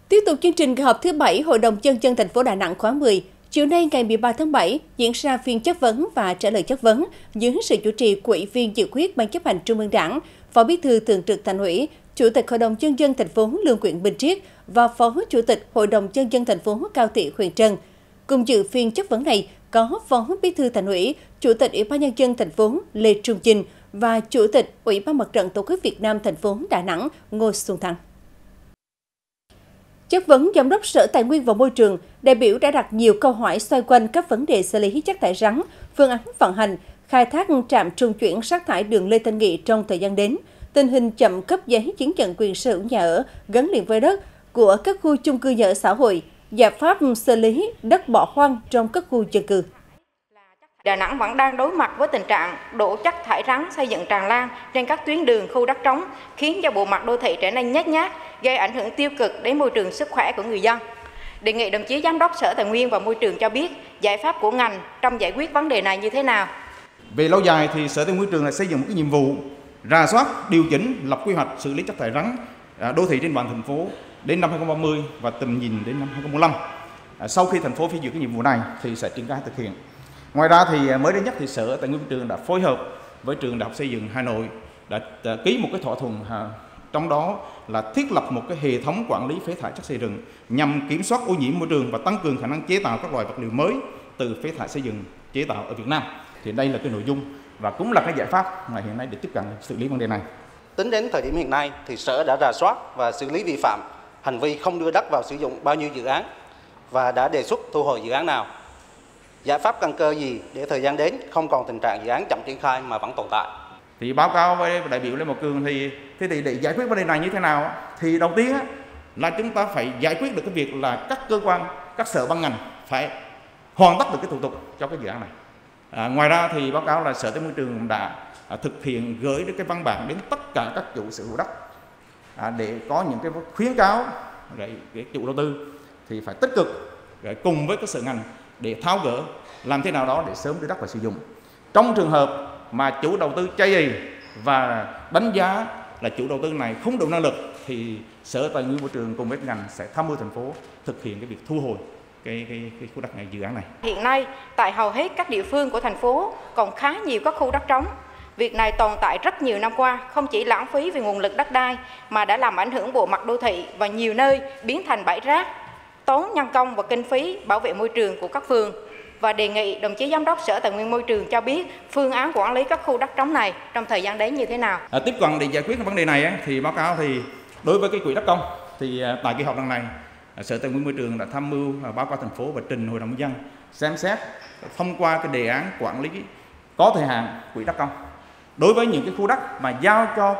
Tiếp tục chương trình kỳ họp thứ 7 Hội đồng Nhân dân thành phố Đà Nẵng khóa 10, chiều nay ngày 13 tháng 7 diễn ra phiên chất vấn và trả lời chất vấn dưới sự chủ trì của Ủy viên dự khuyết Ban Chấp hành Trung ương Đảng, Phó Bí thư Thường trực Thành ủy, Chủ tịch Hội đồng Nhân dân thành phố Lương Quyện Minh Triết và Phó Chủ tịch Hội đồng Nhân dân thành phố Cao Thị Huyền Trân. Cùng dự phiên chất vấn này có Phó Bí thư Thành ủy, Chủ tịch Ủy ban Nhân dân thành phố Lê Trung Chinh và Chủ tịch Ủy ban Mặt trận Tổ quốc Việt Nam thành phố Đà Nẵng Ngô Xuân Thắng. Chất vấn Giám đốc Sở Tài nguyên và Môi trường, đại biểu đã đặt nhiều câu hỏi xoay quanh các vấn đề xử lý chất thải rắn, phương án vận hành, khai thác trạm trung chuyển rác thải đường Lê Thanh Nghị trong thời gian đến, tình hình chậm cấp giấy chứng nhận quyền sở hữu nhà ở gắn liền với đất của các khu chung cư nhà ở xã hội, giải pháp xử lý đất bỏ hoang trong các khu dân cư. Đà Nẵng vẫn đang đối mặt với tình trạng đổ chất thải rắn xây dựng tràn lan trên các tuyến đường, khu đất trống, khiến cho bộ mặt đô thị trở nên nhếch nhác, gây ảnh hưởng tiêu cực đến môi trường sức khỏe của người dân. Đề nghị đồng chí Giám đốc Sở Tài nguyên và Môi trường cho biết giải pháp của ngành trong giải quyết vấn đề này như thế nào. Về lâu dài thì Sở Tài nguyên Môi trường là xây dựng một cái nhiệm vụ rà soát, điều chỉnh, lập quy hoạch xử lý chất thải rắn đô thị trên địa bàn thành phố đến năm 2030 và tầm nhìn đến năm 2045. Sau khi thành phố phê duyệt cái nhiệm vụ này thì sẽ triển khai thực hiện. Ngoài ra thì mới đây nhất thì Sở Tài nguyên Môi trường đã phối hợp với Trường Đại học Xây dựng Hà Nội đã ký một cái thỏa thuận, trong đó là thiết lập một cái hệ thống quản lý phế thải chất xây dựng nhằm kiểm soát ô nhiễm môi trường và tăng cường khả năng chế tạo các loại vật liệu mới từ phế thải xây dựng chế tạo ở Việt Nam. Thì đây là cái nội dung và cũng là cái giải pháp mà hiện nay để tiếp cận xử lý vấn đề này. Tính đến thời điểm hiện nay thì Sở đã rà soát và xử lý vi phạm hành vi không đưa đất vào sử dụng bao nhiêu dự án và đã đề xuất thu hồi dự án nào. Giải pháp căn cơ gì để thời gian đến không còn tình trạng dự án chậm triển khai mà vẫn tồn tại? Thì báo cáo với đại biểu Lê Mộc Cường thì để giải quyết vấn đề này như thế nào? Thì đầu tiên là chúng ta phải giải quyết được cái việc là các cơ quan, các sở ban ngành phải hoàn tất được cái thủ tục cho cái dự án này. Ngoài ra thì báo cáo là Sở Tài nguyên Môi trường đã thực hiện gửi được cái văn bản đến tất cả các chủ sở hữu đất để có những cái khuyến cáo để chủ đầu tư thì phải tích cực cùng với các sở ngành để tháo gỡ, làm thế nào đó để sớm đưa đất vào sử dụng. Trong trường hợp mà chủ đầu tư chây ỳ và đánh giá là chủ đầu tư này không đủ năng lực thì Sở Tài nguyên Môi trường cùng với ngành sẽ tham mưu thành phố thực hiện cái việc thu hồi cái khu đất này, dự án này. Hiện nay tại hầu hết các địa phương của thành phố còn khá nhiều các khu đất trống. Việc này tồn tại rất nhiều năm qua, không chỉ lãng phí về nguồn lực đất đai mà đã làm ảnh hưởng bộ mặt đô thị và nhiều nơi biến thành bãi rác, tốn nhân công và kinh phí bảo vệ môi trường của các phường. Và đề nghị đồng chí Giám đốc Sở Tài nguyên Môi trường cho biết phương án quản lý các khu đất trống này trong thời gian đến như thế nào. Tiếp cận để giải quyết vấn đề này thì báo cáo thì đối với cái quỹ đất công thì tại kỳ họp lần này Sở Tài nguyên Môi trường đã tham mưu báo cáo thành phố và trình Hội đồng Nhân dân xem xét thông qua cái đề án quản lý có thời hạn quỹ đất công đối với những cái khu đất mà giao cho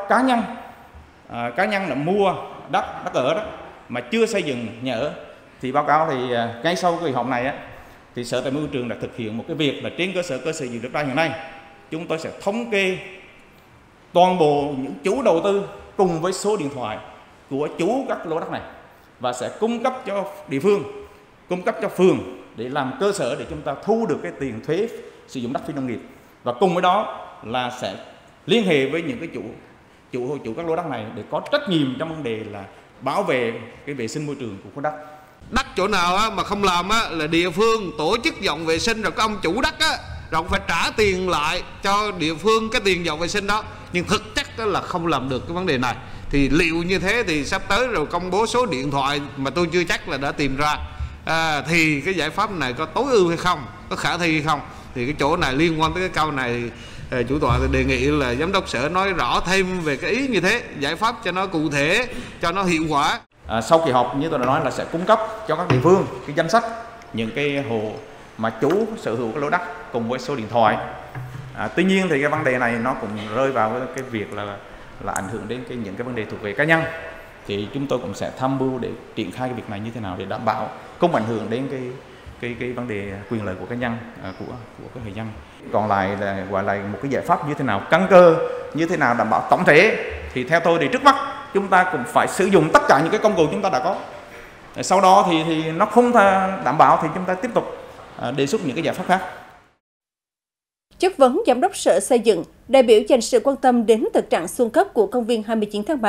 cá nhân là mua đất ở đó mà chưa xây dựng nhà ở. Thì báo cáo thì ngay sau kỳ họp này thì Sở Tài nguyên Môi trường đã thực hiện một cái việc là trên cơ sở dự đất đai hiện nay chúng tôi sẽ thống kê toàn bộ những chủ đầu tư cùng với số điện thoại của chủ các lô đất này và sẽ cung cấp cho địa phương, cung cấp cho phường để làm cơ sở để chúng ta thu được cái tiền thuế sử dụng đất phi nông nghiệp, và cùng với đó là sẽ liên hệ với những cái chủ các lô đất này để có trách nhiệm trong vấn đề là bảo vệ cái vệ sinh môi trường của khu đất. Đất chỗ nào mà không làm là địa phương tổ chức dọn vệ sinh, rồi các ông chủ đất rồi phải trả tiền lại cho địa phương cái tiền dọn vệ sinh đó, nhưng thực chất là không làm được cái vấn đề này. Thì liệu như thế thì sắp tới rồi công bố số điện thoại mà tôi chưa chắc là đã tìm ra thì cái giải pháp này có tối ưu hay không, có khả thi hay không. Thì cái chỗ này liên quan tới cái câu này, chủ tọa đề nghị là Giám đốc Sở nói rõ thêm về cái ý như thế, giải pháp cho nó cụ thể, cho nó hiệu quả. Sau kỳ họp như tôi đã nói là sẽ cung cấp cho các địa phương cái danh sách những cái hộ mà chủ sở hữu cái lô đất cùng với số điện thoại. Tuy nhiên thì cái vấn đề này nó cũng rơi vào cái việc là ảnh hưởng đến những cái vấn đề thuộc về cá nhân. Thì chúng tôi cũng sẽ tham mưu để triển khai cái việc này như thế nào để đảm bảo không ảnh hưởng đến cái vấn đề quyền lợi của cá nhân, của các người dân. Còn lại là gọi là một cái giải pháp như thế nào căn cơ, như thế nào đảm bảo tổng thể, thì theo tôi thì trước mắt chúng ta cũng phải sử dụng tất cả những cái công cụ chúng ta đã có. Sau đó thì nó không đảm bảo thì chúng ta tiếp tục đề xuất những cái giải pháp khác. Chất vấn Giám đốc Sở Xây dựng, đại biểu dành sự quan tâm đến thực trạng xuống cấp của công viên 29 tháng 3,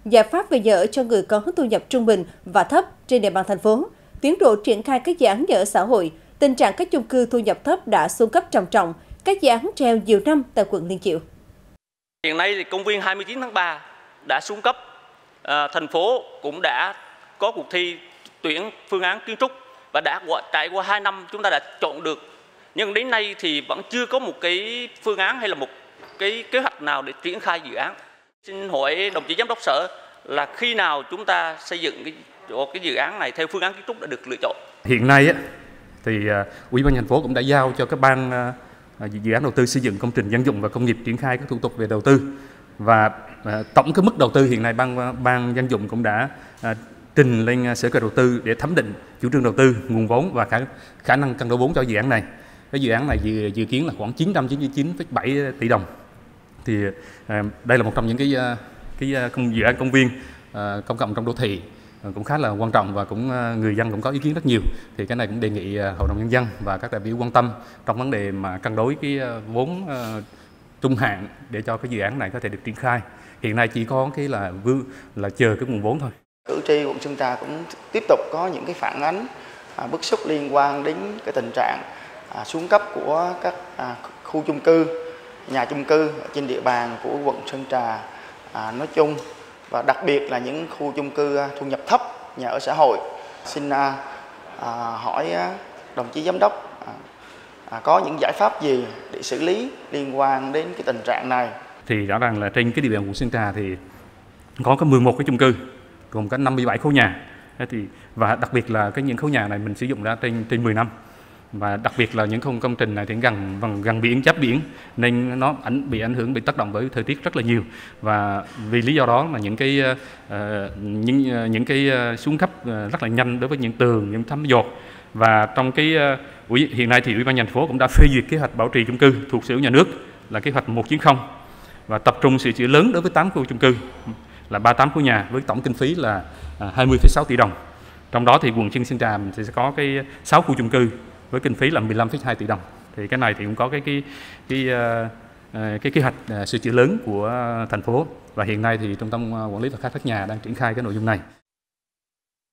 giải pháp về nhà ở cho người có thu nhập trung bình và thấp trên địa bàn thành phố, tiến độ triển khai các dự án nhà ở xã hội, tình trạng các chung cư thu nhập thấp đã xuống cấp trầm trọng, các dự án treo nhiều năm tại quận Liên Chiểu. Hiện nay thì công viên 29 tháng 3 đã xuống cấp, thành phố cũng đã có cuộc thi tuyển phương án kiến trúc và đã trải qua 2 năm chúng ta đã chọn được, nhưng đến nay thì vẫn chưa có một cái phương án hay là một cái kế hoạch nào để triển khai dự án. Xin hỏi đồng chí giám đốc sở là khi nào chúng ta xây dựng cái dự án này theo phương án kiến trúc đã được lựa chọn? Hiện nay thì Ủy ban thành phố cũng đã giao cho các ban dự án đầu tư xây dựng công trình dân dụng và công nghiệp triển khai các thủ tục về đầu tư, và tổng cái mức đầu tư hiện nay ban dân dụng cũng đã trình lên Sở Kế hoạch Đầu tư để thẩm định chủ trương đầu tư, nguồn vốn và khả năng cân đối vốn cho dự án này. Cái dự án này dự kiến là khoảng 999,7 tỷ đồng. Thì đây là một trong những cái dự án công viên công cộng trong đô thị cũng khá là quan trọng, và cũng người dân cũng có ý kiến rất nhiều. Thì cái này cũng đề nghị Hội đồng Nhân dân và các đại biểu quan tâm trong vấn đề mà cân đối cái vốn trung hạn để cho cái dự án này có thể được triển khai. Hiện nay chỉ có cái là chờ cái nguồn vốn thôi. Cử tri quận Sơn Trà cũng tiếp tục có những cái phản ánh bức xúc liên quan đến cái tình trạng xuống cấp của các khu chung cư, nhà chung cư trên địa bàn của quận Sơn Trà nói chung, và đặc biệt là những khu chung cư thu nhập thấp, nhà ở xã hội. Xin hỏi đồng chí giám đốc có những giải pháp gì để xử lý liên quan đến cái tình trạng này? Thì rõ ràng là trên cái địa bàn quận Sơn Trà thì có 11 cái chung cư, gồm có 57 khối nhà. Và đặc biệt là những khối nhà này mình sử dụng đã trên 10 năm. Và đặc biệt là những công trình này thì gần biển, giáp biển, nên nó bị ảnh hưởng, bị tác động với thời tiết rất là nhiều. Và vì lý do đó là những cái xuống cấp rất là nhanh đối với những tường, những thấm dột. Và trong hiện nay thì Ủy ban thành phố cũng đã phê duyệt kế hoạch bảo trì chung cư thuộc sở hữu nhà nước là kế hoạch 190, và tập trung sửa chữa lớn đối với 8 khu chung cư là 38 khu nhà với tổng kinh phí là 20,6 tỷ đồng. Trong đó thì quận Sơn Trà thì sẽ có 6 khu chung cư với kinh phí là 15,2 tỷ đồng. Thì cái này thì cũng có cái kế hoạch sửa chữa lớn của thành phố, và hiện nay thì Trung tâm Quản lý và Khai thác nhà đang triển khai cái nội dung này.